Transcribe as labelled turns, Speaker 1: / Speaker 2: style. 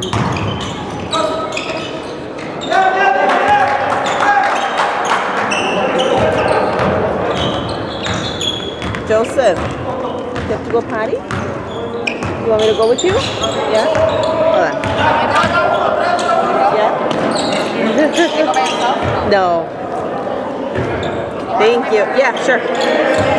Speaker 1: Joseph, you have to go potty? You want me to go with you? Yeah? Hold on. Yeah? No. Thank you. Yeah, sure.